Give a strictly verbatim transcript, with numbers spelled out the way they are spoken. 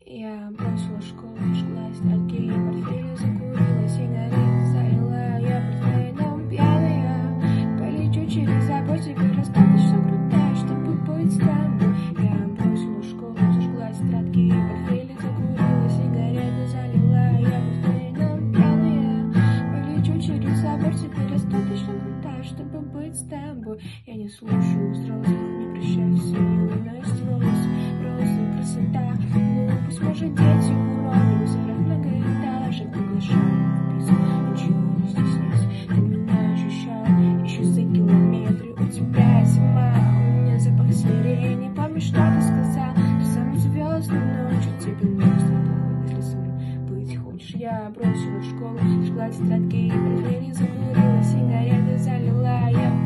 Я бросила школу, жгла тетрадки и портфели, закурила сигареты, залила я портвейном пьяная. Полечу через забор, теперь достаточно крутая, чтобы быть с тобой. Я бросила школу, зажгла тетрадки и портфели, закурила сигареты, залила я портвейном пьяная. Полечу через забор, теперь достаточно крутая, чтобы быть с тобой. Я не слушаю взрослых, не прощаюсь с юностью, просто красота. Пусть, может, дети уроны, взорах многоэтажек приглашают в присутствие, ничего не стесняйся, ты меня ощущал еще за километры. У тебя зима, у меня запах сирени. Помнишь, что ты сказал, что самую звездную ночь тебе нужно было, если со мной быть хочешь. Я бросила школу, жгла тетрадки и портфели, закурила сигареты, залила я